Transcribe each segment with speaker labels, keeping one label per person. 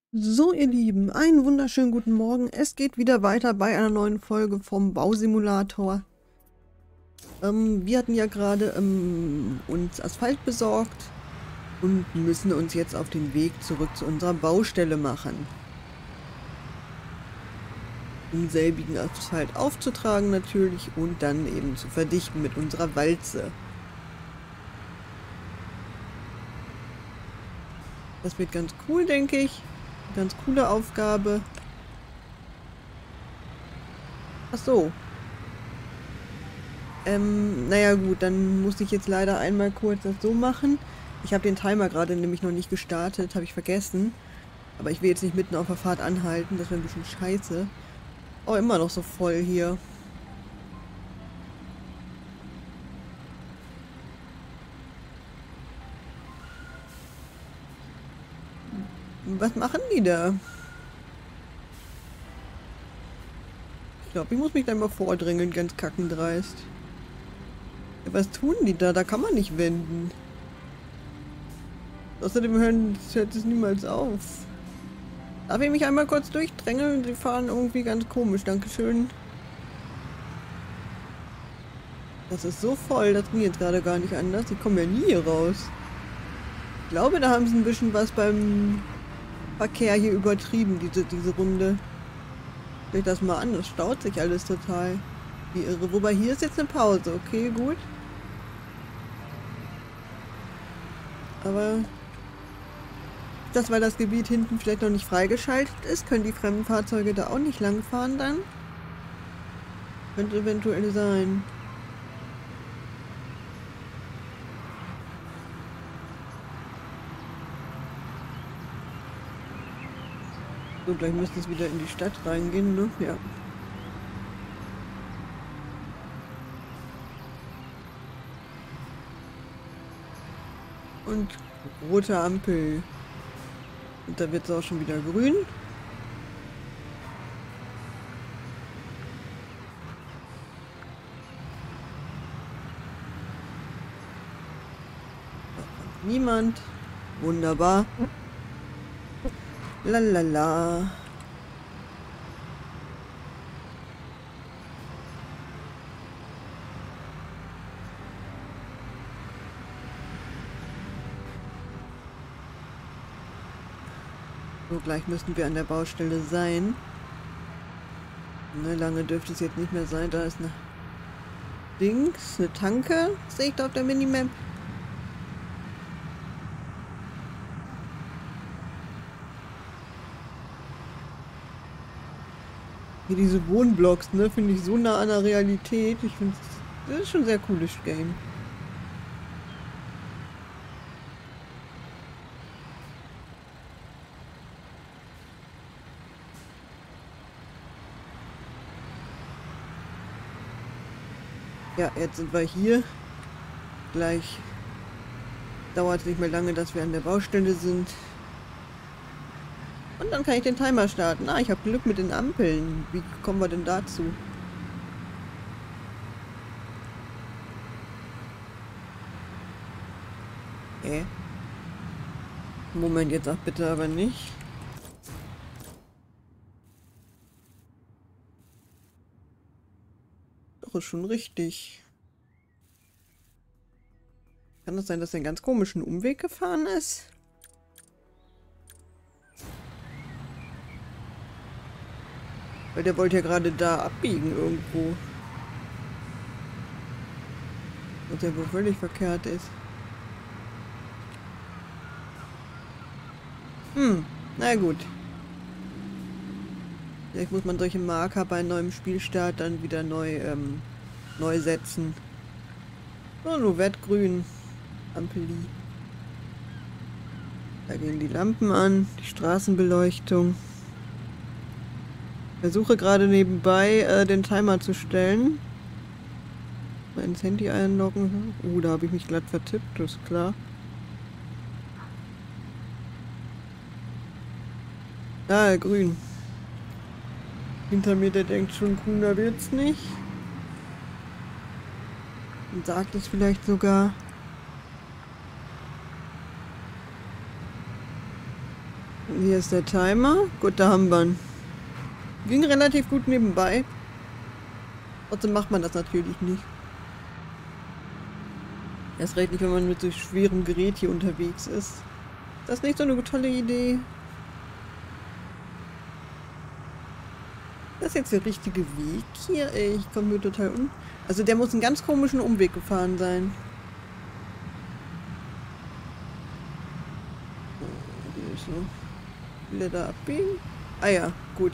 Speaker 1: So, ihr Lieben, einen wunderschönen guten Morgen. Es geht wieder weiter bei einer neuen Folge vom Bausimulator. Wir hatten ja gerade uns Asphalt besorgt und müssen uns jetzt auf den Weg zurück zu unserer Baustelle machen. Um selbigen Asphalt aufzutragen natürlich und dann eben zu verdichten mit unserer Walze. Das wird ganz cool, denke ich. Ganz coole Aufgabe. Ach so. Naja gut, dann muss ich jetzt leider einmal kurz das so machen. Ich habe den Timer gerade nämlich noch nicht gestartet, habe ich vergessen. Aber ich will jetzt nicht mitten auf der Fahrt anhalten, das wäre ein bisschen scheiße. Oh, immer noch so voll hier. Was machen die da? Ich glaube, ich muss mich da mal vordrängeln, ganz kackendreist. Ja, was tun die da? Da kann man nicht wenden. Außerdem hört es niemals auf. Darf ich mich einmal kurz durchdrängeln? Die fahren irgendwie ganz komisch. Dankeschön. Das ist so voll, das ging jetzt gerade gar nicht anders. Die kommen ja nie hier raus. Ich glaube, da haben sie ein bisschen was beim Verkehr hier übertrieben, diese Runde. Seht das mal an, das staut sich alles total. Wie irre. Wobei hier ist jetzt eine Pause. Okay, gut. Aber das, weil das Gebiet hinten vielleicht noch nicht freigeschaltet ist, können die fremden Fahrzeuge da auch nicht langfahren dann? Könnte eventuell sein. So, gleich müsste es wieder in die Stadt reingehen, ne? Ja. Und rote Ampel. Und da wird es auch schon wieder grün. Niemand. Wunderbar. Lalala. So, gleich müssten wir an der Baustelle sein. Ne, lange dürfte es jetzt nicht mehr sein. Da ist eine Dings, eine Tanke. Sehe ich da auf der Minimap. Hier diese Wohnblocks, ne, finde ich so nah an der Realität. Ich finde, das ist schon ein sehr cooles Game. Ja, jetzt sind wir hier. Gleich dauert es nicht mehr lange, dass wir an der Baustelle sind. Und dann kann ich den Timer starten. Ah, ich habe Glück mit den Ampeln. Wie kommen wir denn dazu? Moment, jetzt auch bitte aber nicht. Doch, ist schon richtig. Kann das sein, dass er einen ganz komischen Umweg gefahren ist? Weil der wollte ja gerade da abbiegen irgendwo. Was ja wohl völlig verkehrt ist. Na gut. Vielleicht muss man solche Marker bei neuem Spielstart dann wieder neu setzen. Oh, nur wird grün. Ampeli. Da gehen die Lampen an, die Straßenbeleuchtung. Ich versuche gerade nebenbei den Timer zu stellen. Mal ins Handy einloggen. Da habe ich mich glatt vertippt, das ist klar. Ah, grün. Hinter mir, der denkt schon, grüner wird's nicht. Und sagt es vielleicht sogar. Hier ist der Timer. Gut, da haben wir ihn. Ging relativ gut nebenbei. Trotzdem macht man das natürlich nicht. Erst recht nicht, wenn man mit so schwerem Gerät hier unterwegs ist. Das ist nicht so eine tolle Idee. Das ist jetzt der richtige Weg hier. Ey, ich komme mir total um. Also der muss einen ganz komischen Umweg gefahren sein. So. Will er da abbiegen? Ah ja, gut.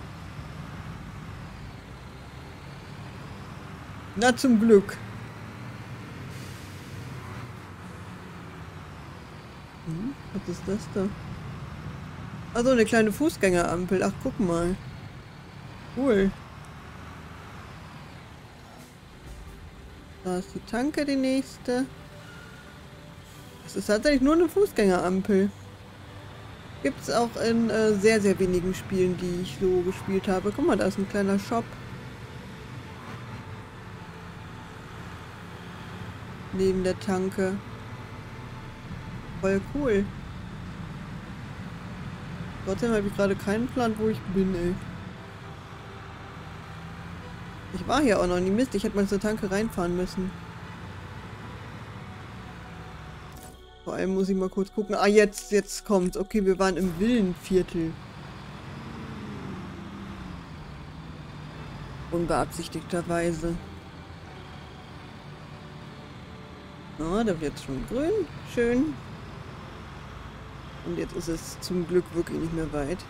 Speaker 1: Na, zum Glück. Was ist das da? Also eine kleine Fußgängerampel. Ach, guck mal. Cool. Da ist die Tanke, die nächste. Das ist tatsächlich nur eine Fußgängerampel. Gibt es auch in sehr, sehr wenigen Spielen, die ich so gespielt habe. Guck mal, da ist ein kleiner Shop. Neben der Tanke. Voll cool. Trotzdem habe ich gerade keinen Plan, wo ich bin, ey. Ich war hier auch noch nie. Mist, ich hätte mal zur Tanke reinfahren müssen. Vor allem muss ich mal kurz gucken. Ah, jetzt kommt's. Okay, wir waren im Villenviertel. Unbeabsichtigterweise. Ah, da wird jetzt schon grün. Schön. Und jetzt ist es zum Glück wirklich nicht mehr weit.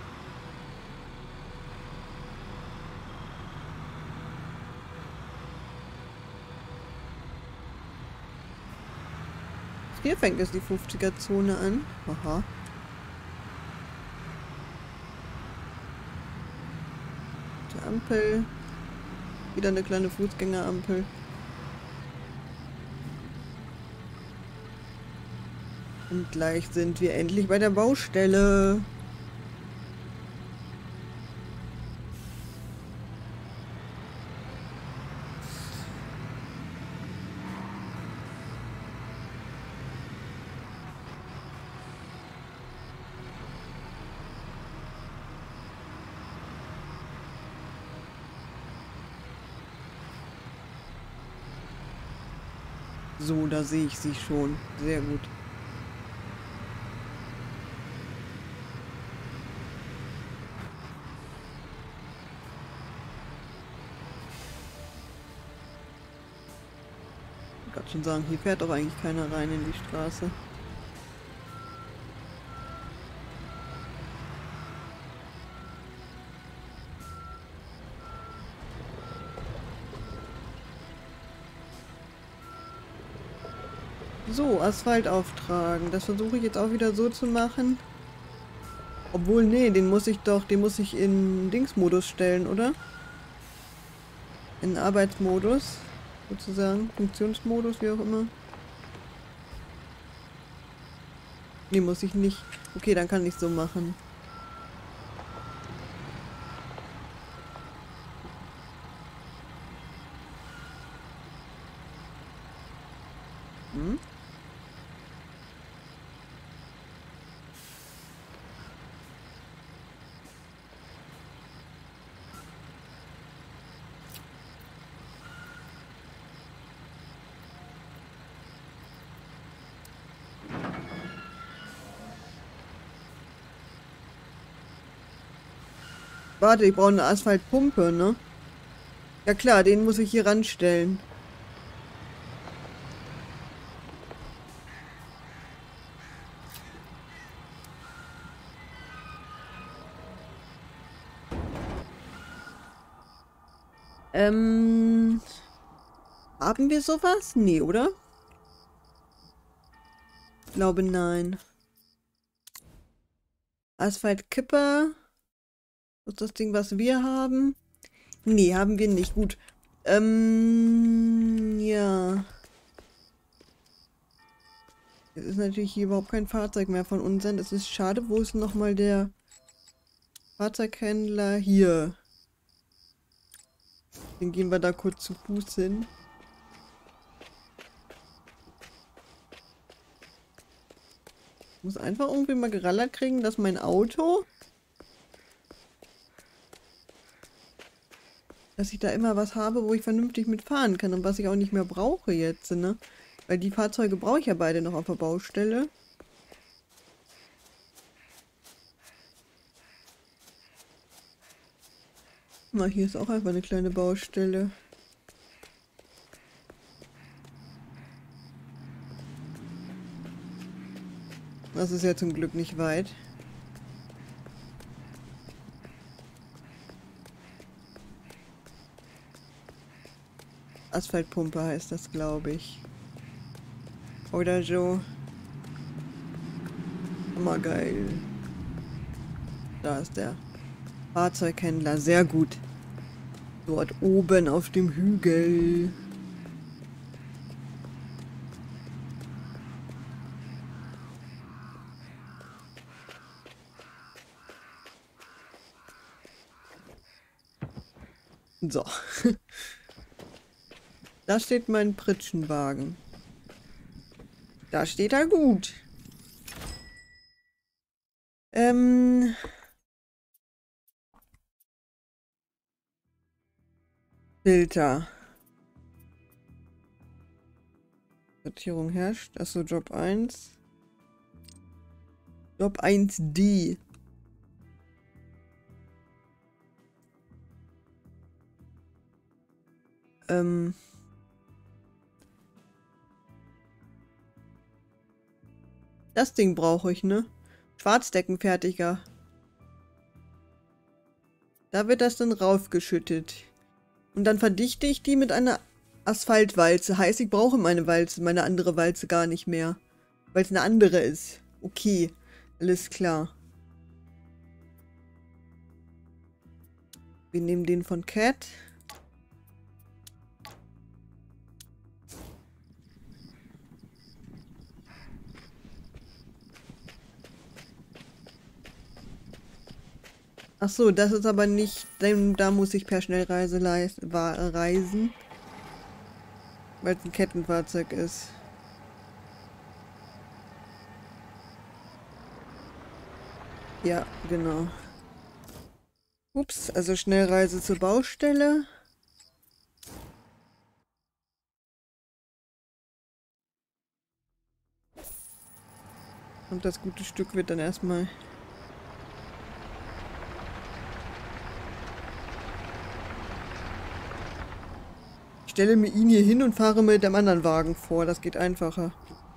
Speaker 1: Hier fängt es die 50er-Zone an. Aha. Die Ampel. Wieder eine kleine Fußgängerampel. Und gleich sind wir endlich bei der Baustelle. So, da sehe ich sie schon. Sehr gut. Ich kann schon sagen, hier fährt doch eigentlich keiner rein in die Straße. So, Asphalt auftragen. Das versuche ich jetzt auch wieder so zu machen. Obwohl, nee, den muss ich in Dingsmodus stellen, oder? In Arbeitsmodus, sozusagen. Funktionsmodus, wie auch immer. Nee, muss ich nicht. Okay, dann kann ich so machen. Hm? Warte, ich brauche eine Asphaltpumpe, ne? Ja klar, den muss ich hier ranstellen. Haben wir sowas? Nee, oder? Ich glaube, nein. Asphaltkipper. Das ist das Ding, was wir haben? Nee, haben wir nicht. Gut. Ja. Es ist natürlich hier überhaupt kein Fahrzeug mehr von unseren. Es ist schade. Wo ist nochmal der Fahrzeughändler? Hier. Den gehen wir da kurz zu Fuß hin. Muss einfach irgendwie mal gerallert kriegen, dass mein Auto, dass ich da immer was habe, wo ich vernünftig mitfahren kann und was ich auch nicht mehr brauche jetzt, ne? Weil die Fahrzeuge brauche ich ja beide noch auf der Baustelle. Na, hier ist auch einfach eine kleine Baustelle. Das ist ja zum Glück nicht weit. Asphaltpumpe heißt das, glaube ich. Oder so. Hammer geil. Da ist der Fahrzeughändler. Sehr gut. Dort oben auf dem Hügel. So. Da steht mein Pritschenwagen. Da steht er gut. Filter. Sortierung herrscht. Achso, Job 1. Job 1D. Das Ding brauche ich, ne? Schwarzdeckenfertiger. Da wird das dann raufgeschüttet. Und dann verdichte ich die mit einer Asphaltwalze. Heißt, ich brauche meine Walze, meine andere Walze gar nicht mehr. Weil es eine andere ist. Okay, alles klar. Wir nehmen den von Cat. Ach so, das ist aber nicht, denn da muss ich per Schnellreise reisen, weil es ein Kettenfahrzeug ist. Ja, genau. Ups, also Schnellreise zur Baustelle. Und das gute Stück wird dann erstmal... Ich stelle mir ihn hier hin und fahre mit dem anderen Wagen vor. Das geht einfacher.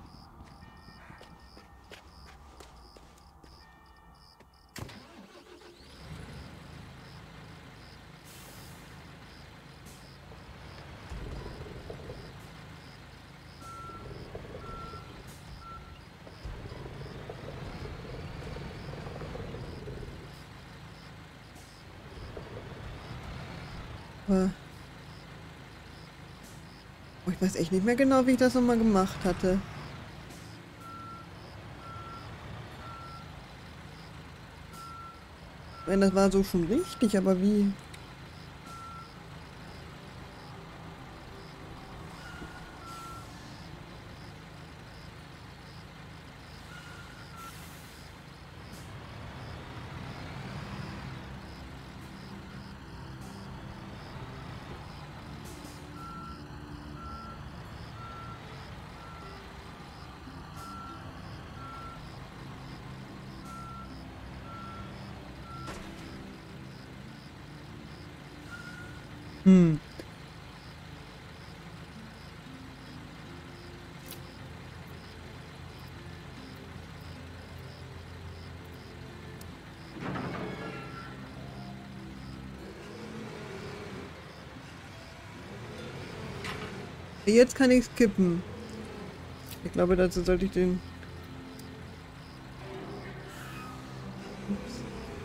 Speaker 1: Aber oh, ich weiß echt nicht mehr genau, wie ich das nochmal gemacht hatte. Ich meine, das war so schon richtig, aber wie? Hm. Jetzt kann ich es kippen. Ich glaube, dazu sollte ich den... Ups.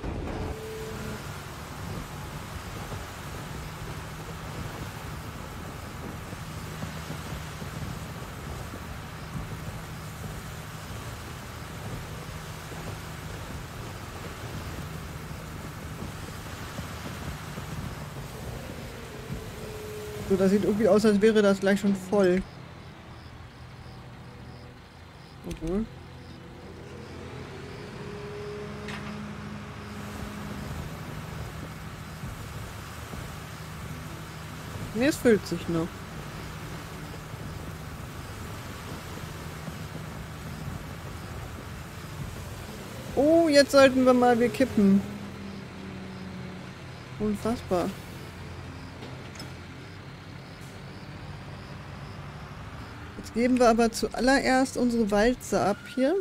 Speaker 1: So, das sieht irgendwie aus, als wäre das gleich schon voll. Obwohl. Ne, es füllt sich noch. Oh, jetzt sollten wir mal kippen. Unfassbar. Jetzt geben wir aber zuallererst unsere Walze ab hier.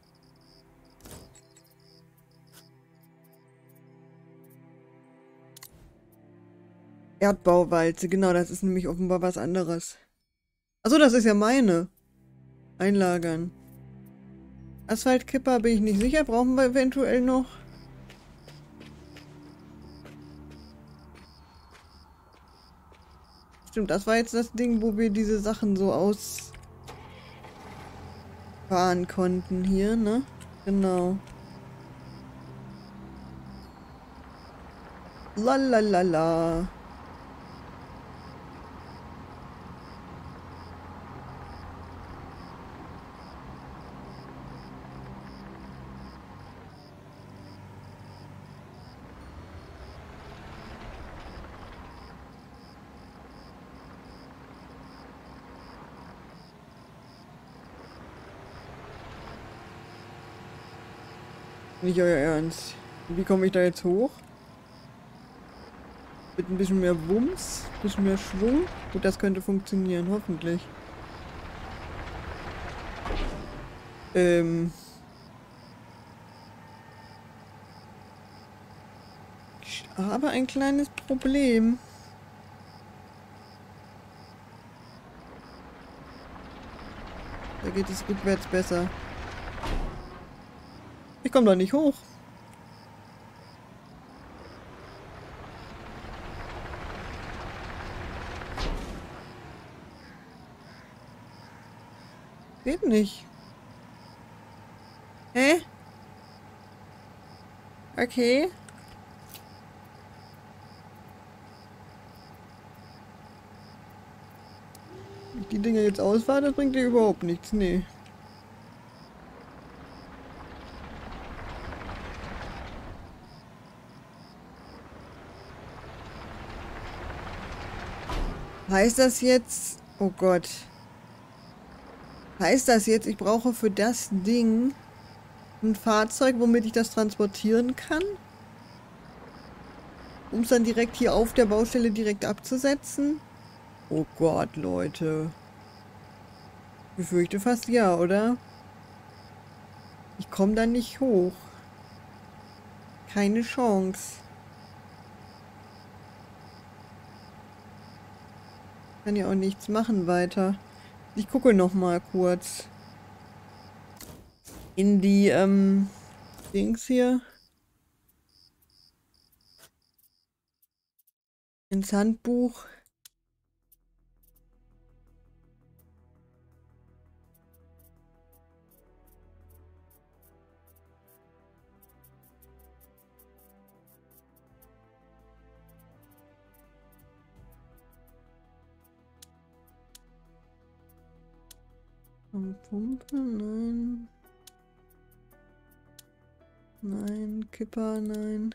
Speaker 1: Erdbauwalze, genau, das ist nämlich offenbar was anderes. Achso, das ist ja meine. Einlagern. Asphaltkipper bin ich nicht sicher, brauchen wir eventuell noch. Stimmt, das war jetzt das Ding, wo wir diese Sachen so ausfahren konnten hier, ne? Genau. Lalalala. Nicht euer Ernst. Wie komme ich da jetzt hoch? Mit ein bisschen mehr Wumms, ein bisschen mehr Schwung. Gut, das könnte funktionieren, hoffentlich. Ich habe ein kleines Problem. Da geht es rückwärts besser. Ich komme da nicht hoch. Geht nicht. Hä? Okay. Wenn ich die Dinger jetzt ausfahre, das bringt dir überhaupt nichts. Nee. Heißt das jetzt... Oh Gott. Heißt das jetzt, ich brauche für das Ding ein Fahrzeug, womit ich das transportieren kann? Um es dann direkt hier auf der Baustelle direkt abzusetzen? Oh Gott, Leute. Ich befürchte fast ja, oder? Ich komme da nicht hoch. Keine Chance. Kann ja auch nichts machen weiter. Ich gucke noch mal kurz in die, Dings hier. Ins Handbuch. Pumpe, nein. Nein, Kipper, nein.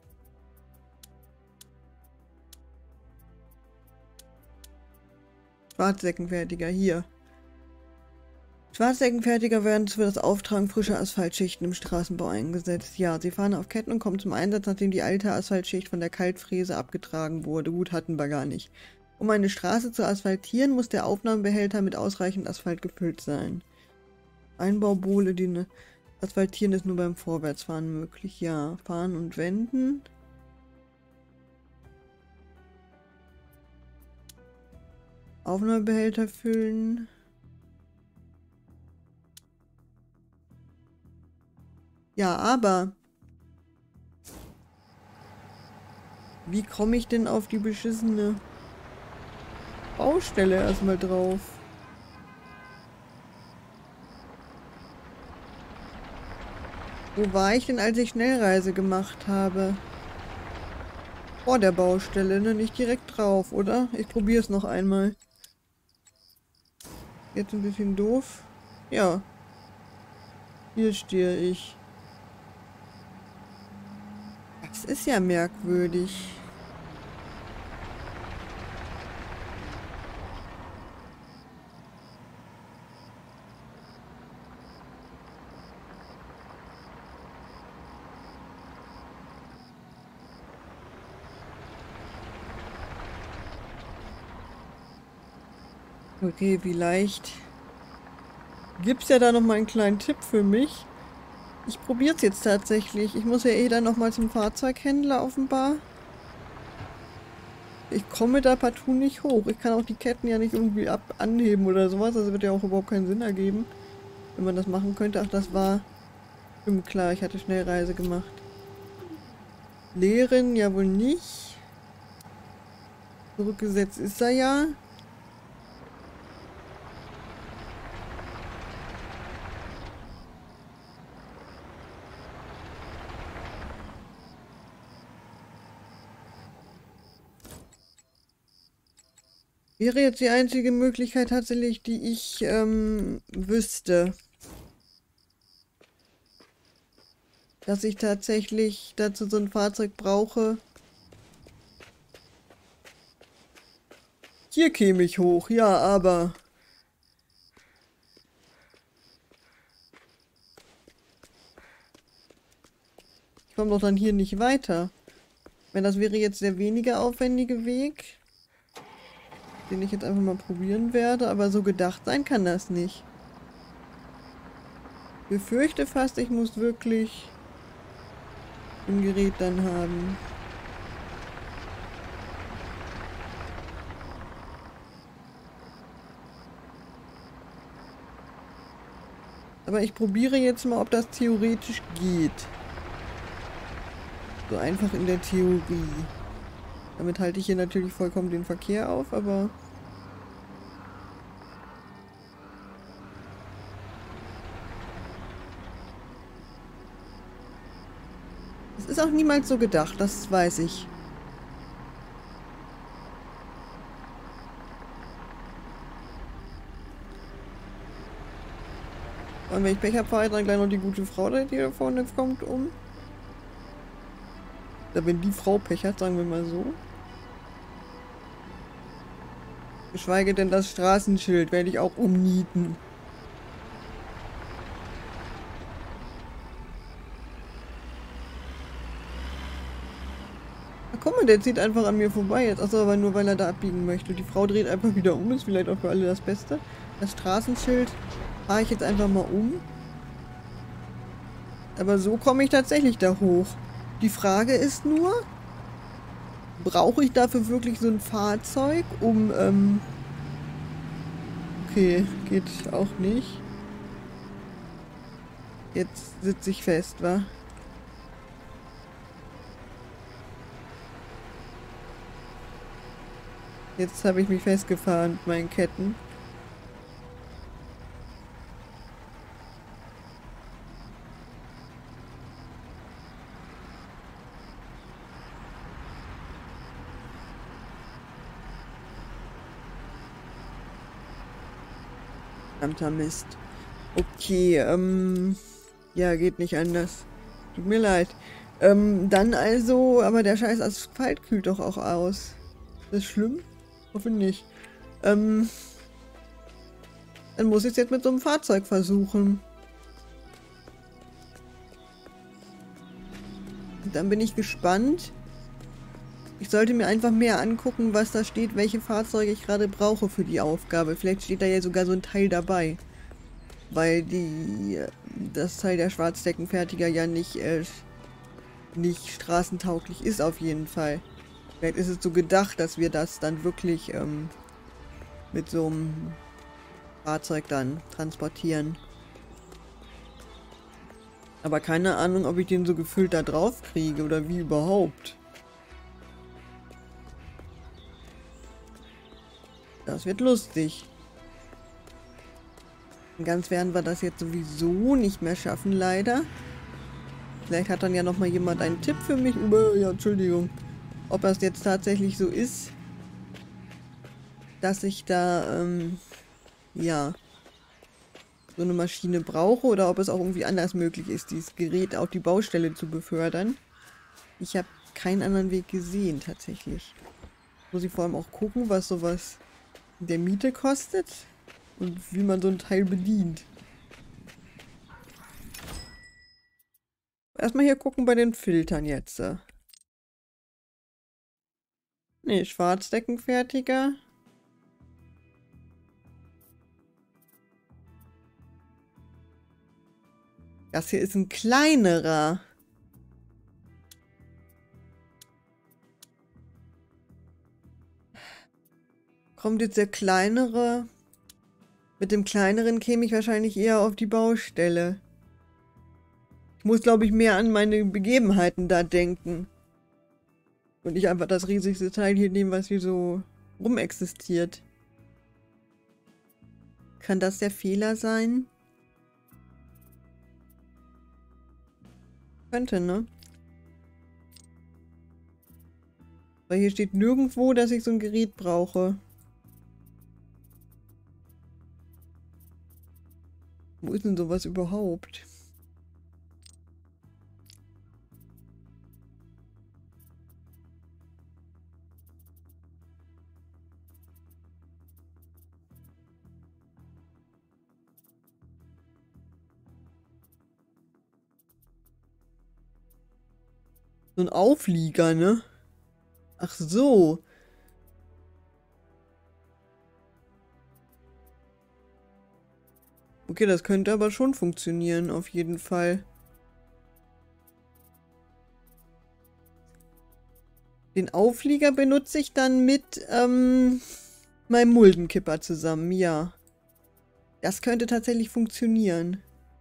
Speaker 1: Schwarzsäckenfertiger, hier. Schwarzsäckenfertiger werden für das Auftragen frischer Asphaltschichten im Straßenbau eingesetzt. Ja, sie fahren auf Ketten und kommen zum Einsatz, nachdem die alte Asphaltschicht von der Kaltfräse abgetragen wurde. Gut, hatten wir gar nicht. Um eine Straße zu asphaltieren, muss der Aufnahmebehälter mit ausreichend Asphalt gefüllt sein. Einbaubohle, die asphaltieren ist nur beim Vorwärtsfahren möglich. Ja, fahren und wenden. Aufnahmebehälter füllen. Ja, aber wie komme ich denn auf die beschissene Baustelle erstmal drauf? Wo war ich denn, als ich Schnellreise gemacht habe? Vor der Baustelle, ne? Nicht direkt drauf, oder? Ich probiere es noch einmal. Jetzt ein bisschen doof. Ja. Hier stehe ich. Das ist ja merkwürdig. Okay, vielleicht gibt's ja da noch mal einen kleinen Tipp für mich. Ich probiere es jetzt tatsächlich. Ich muss ja eh dann noch mal zum Fahrzeughändler offenbar. Ich komme da partout nicht hoch. Ich kann auch die Ketten ja nicht irgendwie anheben oder sowas. Das wird ja auch überhaupt keinen Sinn ergeben, wenn man das machen könnte. Ach, das war... Stimmt, klar, ich hatte Schnellreise gemacht. Leeren ja wohl nicht. Zurückgesetzt ist er ja. Wäre jetzt die einzige Möglichkeit tatsächlich, die ich wüsste. Dass ich tatsächlich dazu so ein Fahrzeug brauche. Hier käme ich hoch, ja, aber... Ich komme doch dann hier nicht weiter. Wenn das wäre jetzt der weniger aufwendige Weg, den ich jetzt einfach mal probieren werde, aber so gedacht sein kann das nicht. Ich befürchte fast, ich muss wirklich ein Gerät dann haben. Aber ich probiere jetzt mal, ob das theoretisch geht. So einfach in der Theorie. Damit halte ich hier natürlich vollkommen den Verkehr auf, aber... Es ist auch niemals so gedacht, das weiß ich. Und wenn ich Pech habe, fahre ich dann gleich noch die gute Frau, die da vorne kommt, um. Oder wenn die Frau Pech hat, sagen wir mal so. Geschweige denn das Straßenschild werde ich auch umnieten. Ach, guck mal, der zieht einfach an mir vorbei jetzt. Achso, aber nur weil er da abbiegen möchte. Die Frau dreht einfach wieder um, ist vielleicht auch für alle das Beste. Das Straßenschild fahre ich jetzt einfach mal um. Aber so komme ich tatsächlich da hoch. Die Frage ist nur, brauche ich dafür wirklich so ein Fahrzeug, um, okay, geht auch nicht. Jetzt sitze ich fest, wa? Jetzt habe ich mich festgefahren mit meinen Ketten. Verdammter Mist. Okay, ja, geht nicht anders. Tut mir leid. Dann also, aber der scheiß Asphalt kühlt doch auch aus. Ist das schlimm? Hoffe nicht. Dann muss ich es jetzt mit so einem Fahrzeug versuchen. Und dann bin ich gespannt. Ich sollte mir einfach mehr angucken, was da steht, welche Fahrzeuge ich gerade brauche für die Aufgabe. Vielleicht steht da ja sogar so ein Teil dabei. Weil das Teil der Schwarzdeckenfertiger ja nicht straßentauglich ist auf jeden Fall. Vielleicht ist es so gedacht, dass wir das dann wirklich mit so einem Fahrzeug dann transportieren. Aber keine Ahnung, ob ich den so gefüllt da drauf kriege oder wie überhaupt. Das wird lustig. Ganz werden wir das jetzt sowieso nicht mehr schaffen, leider. Vielleicht hat dann ja noch mal jemand einen Tipp für mich. Ja, Entschuldigung. Ob das jetzt tatsächlich so ist, dass ich da, ja, so eine Maschine brauche oder ob es auch irgendwie anders möglich ist, dieses Gerät auf die Baustelle zu befördern. Ich habe keinen anderen Weg gesehen, tatsächlich. Muss ich vor allem auch gucken, was sowas in der Miete kostet und wie man so ein Teil bedient. Erstmal hier gucken bei den Filtern jetzt. Nee, Schwarzdeckenfertiger. Das hier ist ein kleinerer. Kommt jetzt der kleinere? Mit dem kleineren käme ich wahrscheinlich eher auf die Baustelle. Ich muss, glaube ich, mehr an meine Begebenheiten da denken. Und nicht einfach das riesigste Teil hier nehmen, was hier so rumexistiert. Kann das der Fehler sein? Könnte, ne? Weil hier steht nirgendwo, dass ich so ein Gerät brauche. Wo ist denn sowas überhaupt? So ein Auflieger, ne? Ach so. Okay, das könnte aber schon funktionieren, auf jeden Fall. Den Auflieger benutze ich dann mit meinem Muldenkipper zusammen, ja. Das könnte tatsächlich funktionieren.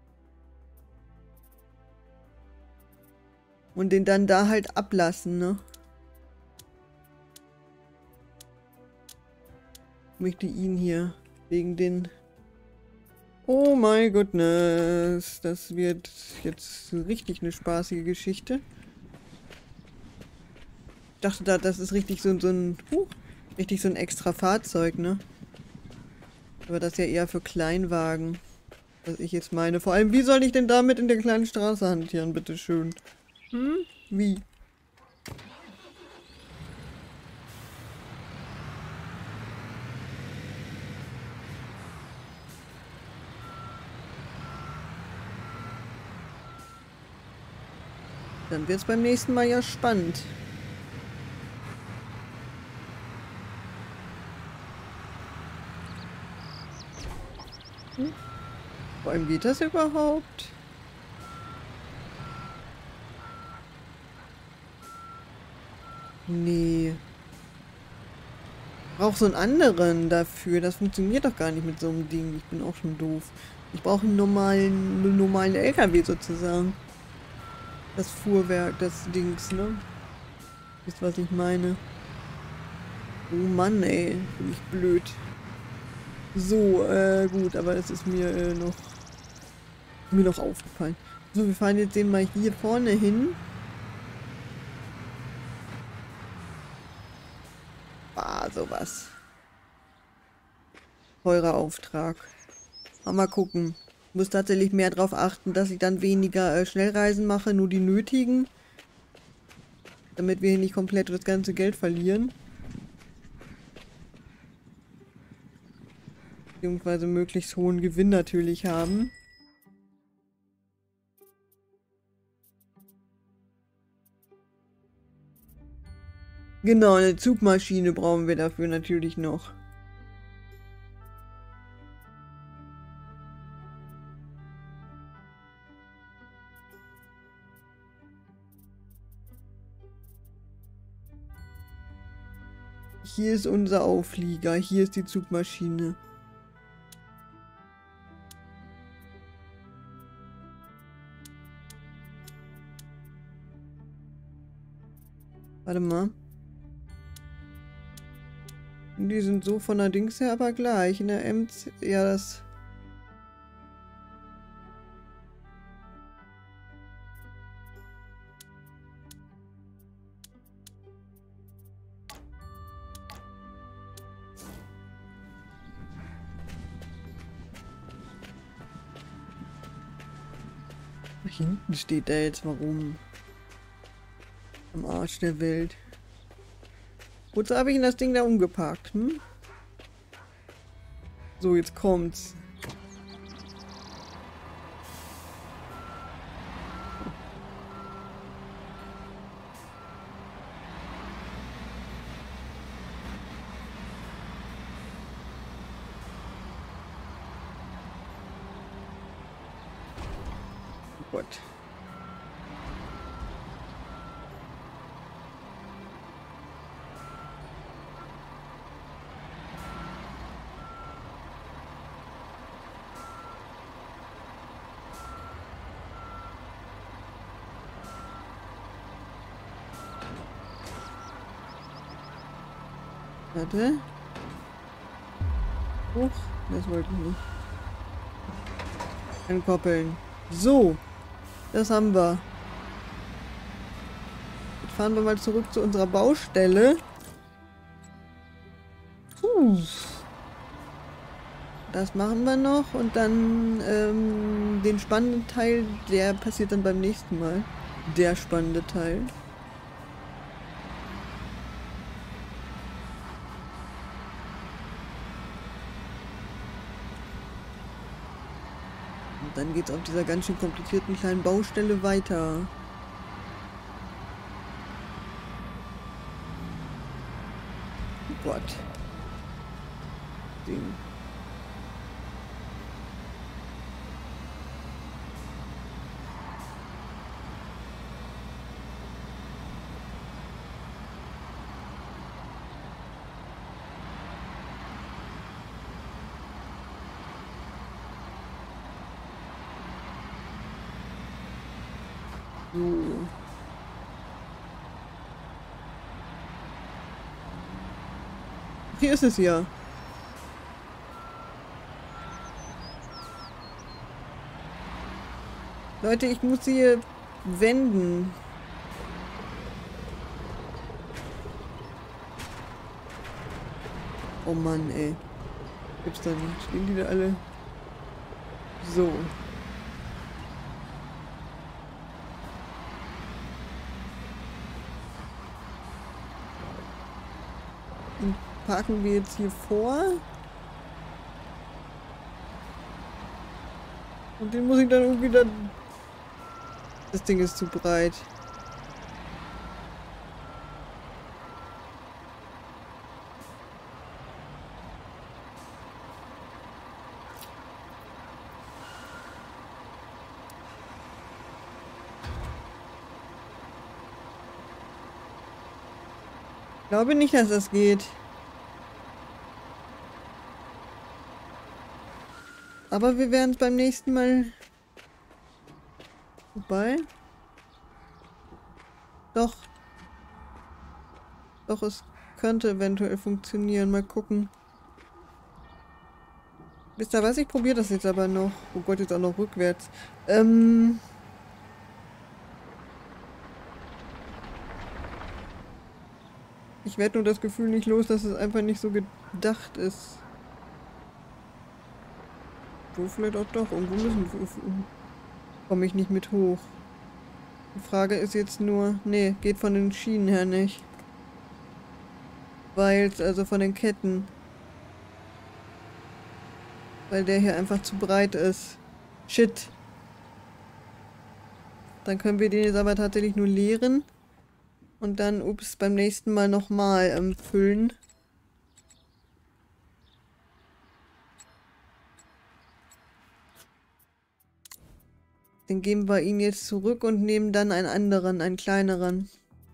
Speaker 1: Und den dann da halt ablassen, ne? Ich möchte ihn hier wegen den... Oh my goodness. Das wird jetzt richtig eine spaßige Geschichte. Ich dachte da, das ist richtig so ein... richtig so ein extra Fahrzeug, ne? Aber das ist ja eher für Kleinwagen. Was ich jetzt meine. Vor allem, wie soll ich denn damit in der kleinen Straße hantieren, bitteschön? Hm? Wie? Dann wird es beim nächsten Mal ja spannend. Hm? Vor allem geht das überhaupt? Nee. Ich brauche so einen anderen dafür. Das funktioniert doch gar nicht mit so einem Ding. Ich bin auch schon doof. Ich brauche einen normalen LKW sozusagen. Das Fuhrwerk, das Dings, ne? Wisst, was ich meine? Oh Mann, ey. Bin ich blöd. So, gut, aber es ist mir noch aufgefallen. So, wir fahren jetzt den mal hier vorne hin. Ah, sowas. Teurer Auftrag. Mal gucken. Ich muss tatsächlich mehr darauf achten, dass ich dann weniger Schnellreisen mache, nur die nötigen. Damit wir hier nicht komplett das ganze Geld verlieren. Beziehungsweise möglichst hohen Gewinn natürlich haben. Genau, eine Zugmaschine brauchen wir dafür natürlich noch. Hier ist unser Auflieger, hier ist die Zugmaschine. Warte mal. Die sind so von der Dings her aber gleich. In der Ems, ja, das... Hinten steht da jetzt, warum? Am Arsch der Welt. Wozu habe ich denn das Ding da umgeparkt, hm? So, jetzt kommt's. Gut. Warte. Hoch. Das wollte ich nicht. Ankoppeln. So. Das haben wir. Jetzt fahren wir mal zurück zu unserer Baustelle. Puh. Das machen wir noch und dann den spannenden Teil, der passiert dann beim nächsten Mal. Der spannende Teil. Und dann geht's auf dieser ganz schön komplizierten kleinen Baustelle weiter. Oh Gott. Ding. So. Hier ist es ja. Leute, ich muss hier wenden. Oh Mann, ey. Gibt's da nicht? Stehen die da alle? So. Den parken wir jetzt hier vor. Und den muss ich dann irgendwie dann... Das Ding ist zu breit. Ich glaube nicht, dass das geht. Aber wir werden es beim nächsten Mal... Wobei... Doch. Doch, es könnte eventuell funktionieren. Mal gucken. Wisst ihr was? Ich probiere das jetzt aber noch. Oh Gott, jetzt auch noch rückwärts. Ich werde nur das Gefühl nicht los, dass es einfach nicht so gedacht ist. Wo vielleicht auch doch. Irgendwo komme ich nicht mit hoch. Die Frage ist jetzt nur... Nee, geht von den Schienen her nicht. Weil es also von den Ketten. Weil der hier einfach zu breit ist. Shit. Dann können wir den jetzt aber tatsächlich nur leeren. Und dann, ups, beim nächsten Mal nochmal füllen. Dann geben wir ihn jetzt zurück und nehmen dann einen anderen, einen kleineren.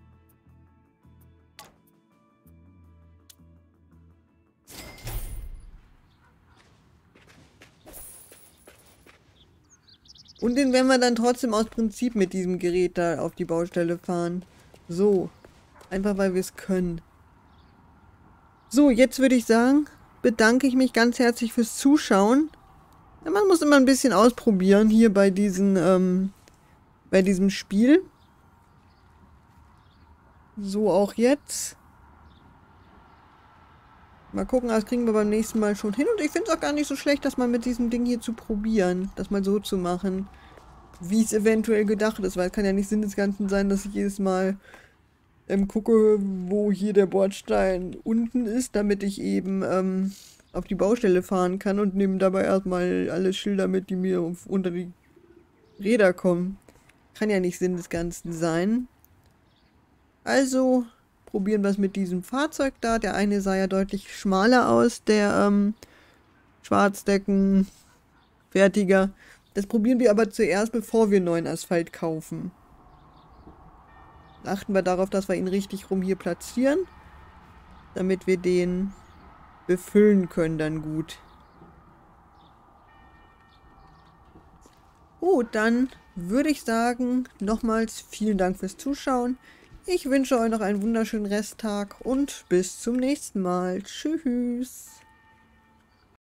Speaker 1: Und den werden wir dann trotzdem aus Prinzip mit diesem Gerät da auf die Baustelle fahren. So. Einfach weil wir es können. So, jetzt würde ich sagen, bedanke ich mich ganz herzlich fürs Zuschauen. Ja, man muss immer ein bisschen ausprobieren hier bei diesem Spiel. So auch jetzt. Mal gucken, das kriegen wir beim nächsten Mal schon hin. Und ich finde es auch gar nicht so schlecht, das mal mit diesem Ding hier zu probieren. Das mal so zu machen, wie es eventuell gedacht ist. Weil es kann ja nicht Sinn des Ganzen sein, dass ich jedes Mal gucke, wo hier der Bordstein unten ist, damit ich eben auf die Baustelle fahren kann und nehme dabei erstmal alle Schilder mit, die mir unter die Räder kommen. Kann ja nicht Sinn des Ganzen sein. Also probieren wir es mit diesem Fahrzeug da. Der eine sah ja deutlich schmaler aus, der Schwarzdeckenfertiger. Das probieren wir aber zuerst, bevor wir neuen Asphalt kaufen. Achten wir darauf, dass wir ihn richtig rum hier platzieren, damit wir den befüllen können dann gut. Gut, dann würde ich sagen, nochmals vielen Dank fürs Zuschauen. Ich wünsche euch noch einen wunderschönen Resttag und bis zum nächsten Mal. Tschüss.